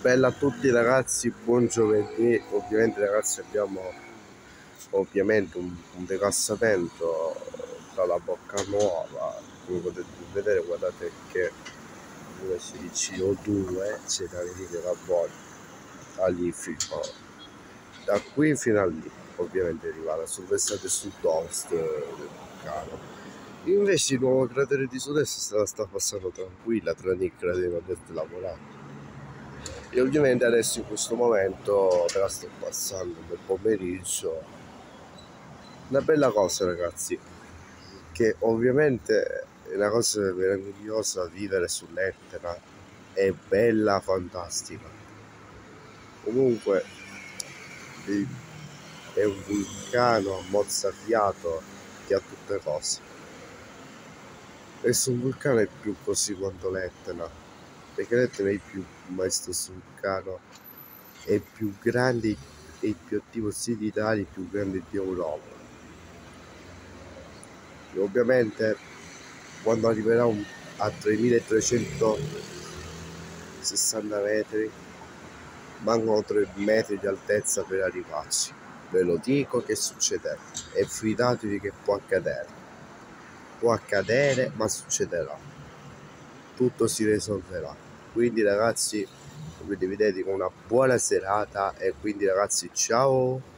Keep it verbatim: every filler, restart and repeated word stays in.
Bella a tutti ragazzi, buon giovedì. Ovviamente ragazzi abbiamo ovviamente un, un decassamento dalla bocca nuova, come potete vedere. Guardate che invece di C O due c'è da venire da buoni all'infinito, da qui fino a lì. Ovviamente arriva sul sud-est e sud-ovest del vulcano. Invece il nuovo cratere di sud-est se la sta passando tranquilla, tranne il cratere nord-est lavorato. E ovviamente adesso in questo momento te la sto passando nel pomeriggio. Una bella cosa ragazzi, che ovviamente è una cosa meravigliosa vivere sull'Etna, è bella, fantastica. Comunque è un vulcano mozzafiato che ha tutte cose. E su un vulcano è più così quanto l'Etna, perché l'Etna è il più maestoso vulcano, è il più grande e il più attivo sia d'Italia, il più grande di Europa. E ovviamente quando arriverà un, a tremilatrecentosessanta metri mancano tre metri di altezza per arrivarci. Ve lo dico che succederà e fidatevi che può accadere, può accadere ma succederà, tutto si risolverà. Quindi ragazzi vi vedete con una buona serata e quindi ragazzi ciao.